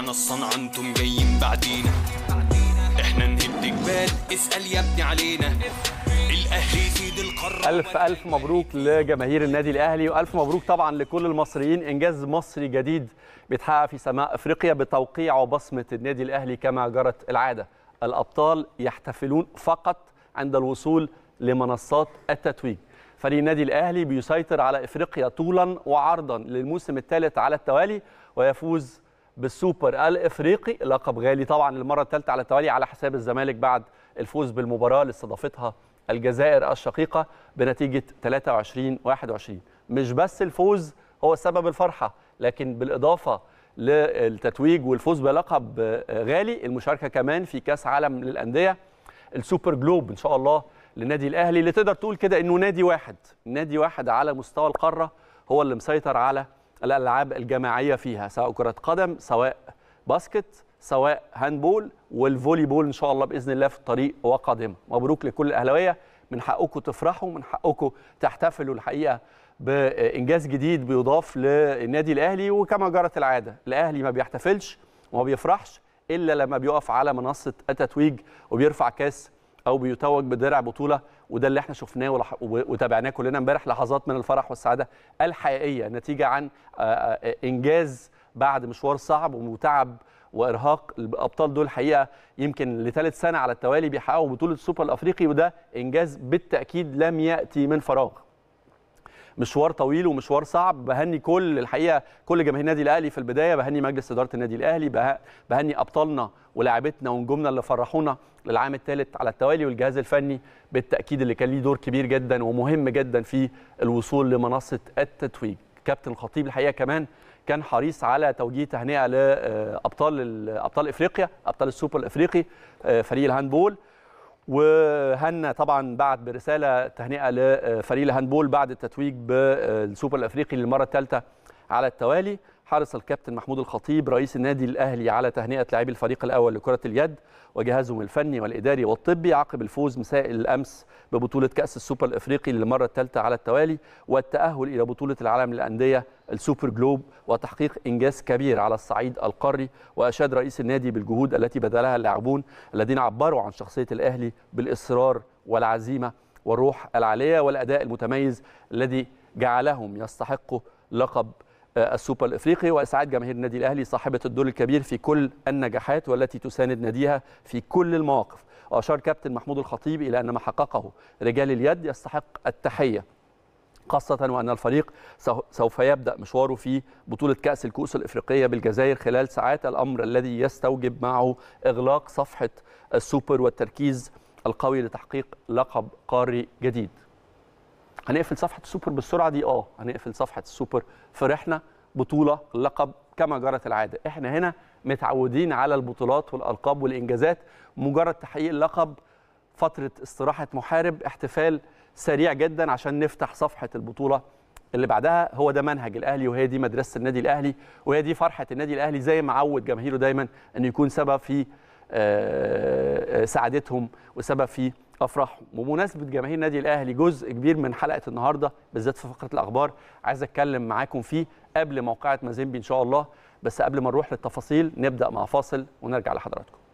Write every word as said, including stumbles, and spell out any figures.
الصنعة انتم جايين بعدينا، احنا نهد جبال اسأل يا ابني علينا. الاهلي سيد القارة. الف الف مبروك لجماهير النادي الاهلي، والف مبروك طبعا لكل المصريين. انجاز مصري جديد بيتحقق في سماء افريقيا بتوقيع وبصمة النادي الاهلي كما جرت العادة. الابطال يحتفلون فقط عند الوصول لمنصات التتويج. فريق النادي الاهلي بيسيطر على افريقيا طولا وعرضا للموسم الثالث على التوالي، ويفوز بالسوبر الافريقي، لقب غالي طبعا للمره الثالثه على التوالي على حساب الزمالك بعد الفوز بالمباراه اللي استضافتها الجزائر الشقيقه بنتيجه ثلاثة وعشرين واحد وعشرين. مش بس الفوز هو سبب الفرحه، لكن بالاضافه للتتويج والفوز بلقب غالي، المشاركه كمان في كاس عالم للانديه السوبر جلوب ان شاء الله للنادي الاهلي، اللي تقدر تقول كده انه نادي واحد نادي واحد على مستوى القاره هو اللي مسيطر على الالعاب الجماعيه فيها، سواء كره قدم، سواء باسكت، سواء هاندبول، والفولي بول ان شاء الله باذن الله في الطريق وقادمه. مبروك لكل الاهلاويه، من حقكم تفرحوا، من حقكم تحتفلوا الحقيقه بانجاز جديد بيضاف للنادي الاهلي. وكما جرت العاده الاهلي ما بيحتفلش وما بيفرحش الا لما بيقف على منصه التتويج وبيرفع كاس او بيتوج بدرع بطوله، وده اللي احنا شفناه وتابعناه كلنا امبارح، لحظات من الفرح والسعاده الحقيقيه نتيجه عن انجاز بعد مشوار صعب وتعب وارهاق. الابطال دول حقيقه يمكن لثالث سنه على التوالي بيحققوا بطوله السوبر الافريقي، وده انجاز بالتاكيد لم ياتي من فراغ. مشوار طويل ومشوار صعب. بهني كل الحقيقه كل جماهير النادي الاهلي في البدايه، بهني مجلس اداره النادي الاهلي، بهني ابطالنا ولاعبتنا ونجومنا اللي فرحونا للعام الثالث على التوالي، والجهاز الفني بالتاكيد اللي كان ليه دور كبير جدا ومهم جدا في الوصول لمنصه التتويج. كابتن الخطيب الحقيقه كمان كان حريص على توجيه تهنئه لابطال ابطال افريقيا، ابطال السوبر الافريقي، فريق الهاندبول، وهنا طبعا بعد برساله تهنئه لفريق الهاندبول بعد التتويج بالسوبر الافريقي للمره الثالثه على التوالي. حرص الكابتن محمود الخطيب رئيس النادي الاهلي على تهنئه لاعبي الفريق الاول لكره اليد وجهازهم الفني والاداري والطبي عقب الفوز مساء الامس ببطوله كاس السوبر الافريقي للمره الثالثه على التوالي، والتاهل الى بطوله العالم للانديه السوبر جلوب، وتحقيق انجاز كبير على الصعيد القاري. واشاد رئيس النادي بالجهود التي بذلها اللاعبون الذين عبروا عن شخصيه الاهلي بالاصرار والعزيمه والروح العاليه والاداء المتميز الذي جعلهم يستحقوا لقب السوبر الافريقي، واسعاد جماهير النادي الاهلي صاحبه الدور الكبير في كل النجاحات والتي تساند ناديها في كل المواقف. واشار كابتن محمود الخطيب الى ان ما حققه رجال اليد يستحق التحيه، خاصة وأن الفريق سوف يبدأ مشواره في بطولة كأس الكؤوس الإفريقية بالجزائر خلال ساعات، الأمر الذي يستوجب معه إغلاق صفحة السوبر والتركيز القوي لتحقيق لقب قاري جديد. هنقفل صفحة السوبر بالسرعة دي؟ آه هنقفل صفحة السوبر. فرحنا بطولة لقب كما جرت العادة، إحنا هنا متعودين على البطولات والألقاب والإنجازات. مجرد تحقيق اللقب، فترة استراحة محارب، احتفال سريع جدا عشان نفتح صفحة البطولة اللي بعدها. هو ده منهج الأهلي، وهي دي مدرسة النادي الأهلي، وهي دي فرحة النادي الأهلي، زي ما عود جماهيره دايما أن يكون سبب في سعادتهم وسبب في أفراحهم. وبمناسبة جماهير النادي الأهلي، جزء كبير من حلقة النهاردة بالذات في فقرة الأخبار عايز أتكلم معاكم فيه قبل موقعة مازيمبي إن شاء الله. بس قبل ما نروح للتفاصيل نبدأ مع فاصل ونرجع لحضراتكم.